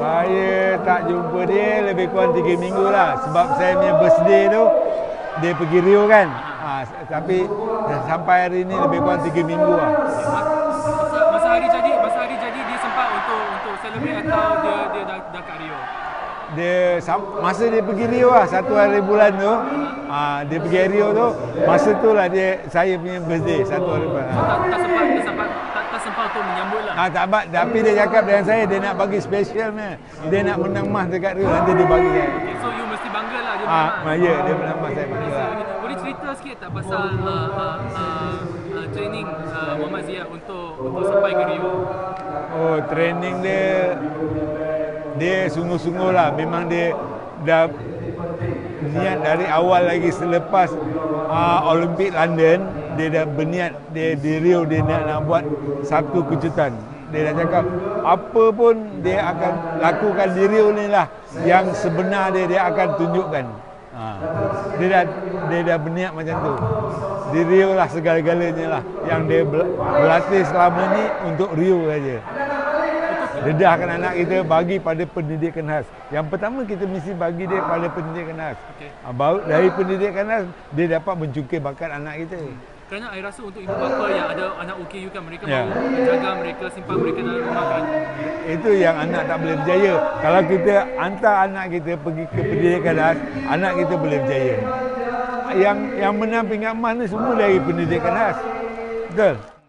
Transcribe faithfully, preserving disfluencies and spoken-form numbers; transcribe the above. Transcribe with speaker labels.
Speaker 1: Saya tak jumpa dia lebih kurang tiga minggu lah. Sebab saya punya birthday tu, dia pergi Rio kan. Ha, tapi sampai hari ni lebih kurang tiga minggu lah.
Speaker 2: Masa, masa hari jadi, masa hari jadi dia sempat untuk untuk celebrate atau dia dia dah, dah kat Rio?
Speaker 1: Dia masa dia pergi Rio lah, satu hari bulan tu, ha, dia pergi Rio tu, masa tu lah dia saya punya birthday, satu hari bulan.
Speaker 2: So, tak, tak sempat, tak sempat, tak, tak sempat untuk menyambut lah.
Speaker 1: Ha, tak sempat, tapi dia cakap dengan saya dia nak bagi special ni. Dia nak menang emas dekat Rio, nanti dia bagi saya.
Speaker 2: Okay, so you mesti bangga lah dia
Speaker 1: Ha,
Speaker 2: menang.
Speaker 1: ya, dia menang emas, saya bangga lah.
Speaker 2: Boleh cerita sikit tak pasal uh, uh, uh, uh, training uh, Muhammad Ziyad untuk untuk sampai ke Rio?
Speaker 1: Oh, training dia dia sungguh-sungguh lah. Memang dia dah niat dari awal lagi selepas uh, Olimpik London. Dia dah berniat dia di Rio dia nak, nak buat satu kejutan. Dia dah cakap apa pun dia akan lakukan di Rio ni lah yang sebenar dia dia akan tunjukkan. Ha. Dia dah dia dah berniat macam tu. Di Rio lah segala-galanya lah yang dia berlatih selama ni untuk Rio saja. Dedahkan anak kita bagi pada pendidikan khas. Yang pertama kita mesti bagi dia pada pendidikan khas. Okay. Baru dari pendidikan khas dia dapat mencukir bakat anak kita.
Speaker 2: Kerana saya rasa untuk ibu bapa yang ada anak O K U kan, mereka
Speaker 1: ya.
Speaker 2: mahu jaga mereka, simpan mereka dalam rumah kan.
Speaker 1: Itu yang anak tak boleh berjaya. Kalau kita hantar anak kita pergi ke pendidikan khas, anak kita boleh berjaya. Yang yang menang pingat emas ni semua dari pendidikan khas. Betul?